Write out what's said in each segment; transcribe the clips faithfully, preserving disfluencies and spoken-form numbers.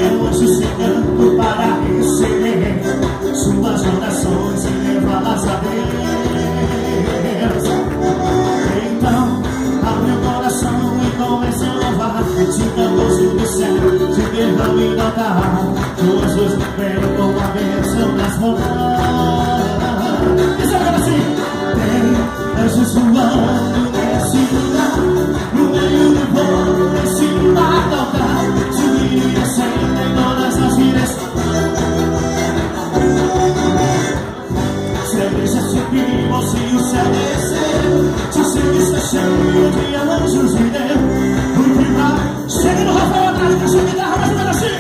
meu anjo chegando para receber suas orações e levá-las a Deus. Então, abre o coração e comece a louvar. Sinta o gosto do céu, se derrame no altar. Todos vêm com a bênção das mãos. Diz agora assim: tem anjos voando nesse lugar, no meio do povo, em cima do altar, subindo e descendo em todas as direções. Se a igreja subir ou se o céu descer, se o céu está cheio de anjos de Deus, o que vai? Chega no Rafael atrás, que a sua guitarra mais ou menos assim.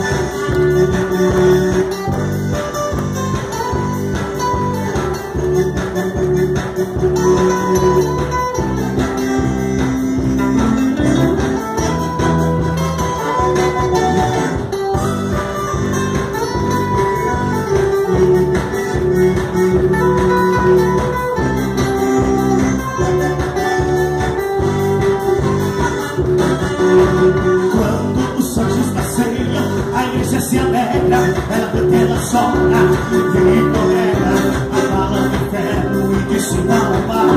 Quando os anjos passeiam, a igreja se alegra, ela canta, ela chora, e tolera a bala do inferno e diz não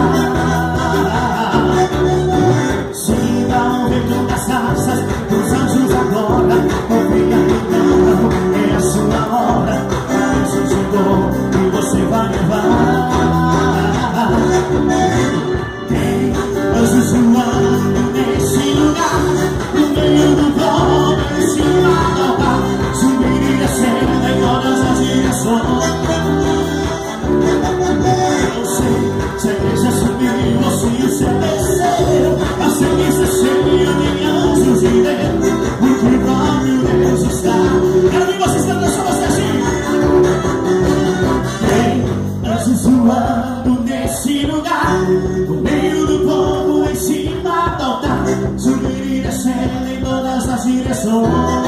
para. Sinta o vento das asas dos anjos agora, confia então, é a sua hora, a anjo chegou e você vai levar. Tem anjos voando nesse lugar, no meio do povo, em cima do altar, subir e descer em todas as direções. Eu sei, se a igreja subiu ou se o céu desceu, a serviço cheio de anjos de Deus, porque o próprio Deus está. Quero ver vocês cantando só você assim. Tem anjos voando nesse lugar, no meio do povo, em cima do altar, subir e descer em todas as direções.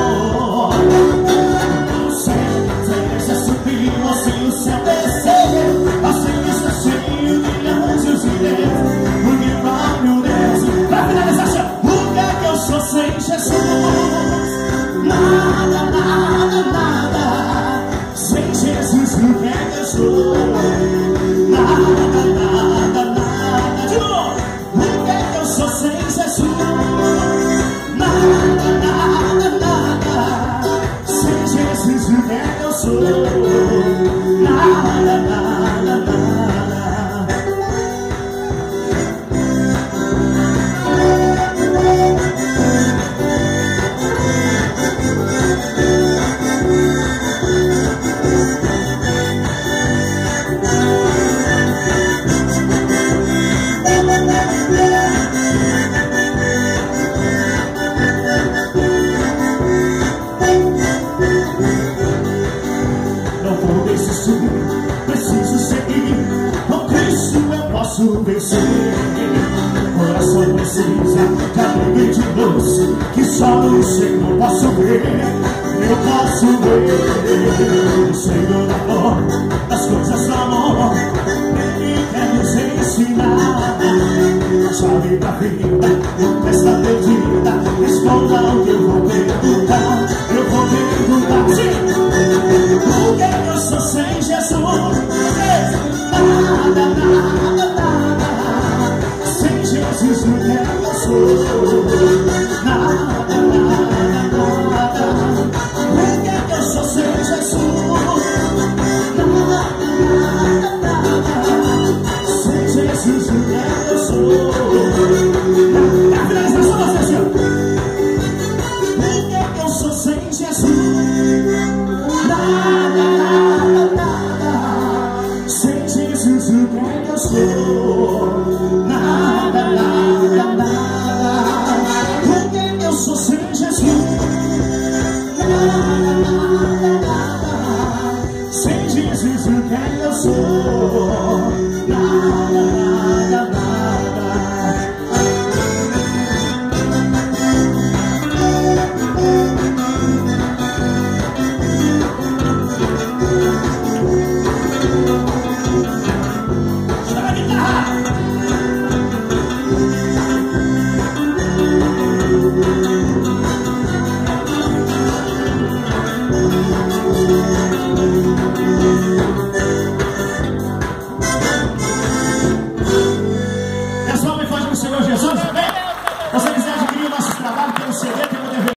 Não sei se a igreja subiu ou se o céu desceu, a cena está cheio de anjos de Deus, porque o próprio Deus. Pra finalizar, o que é que eu sou sem Jesus? Nada, nada, nada. Sem Jesus, o que é que eu sou? Nada, nada, nada. De novo, o que é que eu sou sem Jesus? Nada, nada, nada. Sem Jesus, o que é que eu sou? Nada, nada, nada. Preciso seguir, com Cristo eu posso vencer. Coração precisa de alegria de luz, que só no Senhor posso ver. Eu posso ver o Senhor da flor, das coisas do amor. Ele quer nos ensinar a chave da vida, esta perdida. Responda o que eu vou perguntar. Eu vou perguntar, sim. O que eu sou sem Jesus? Nada, nada, nada. Sem Jesus, o que eu sou?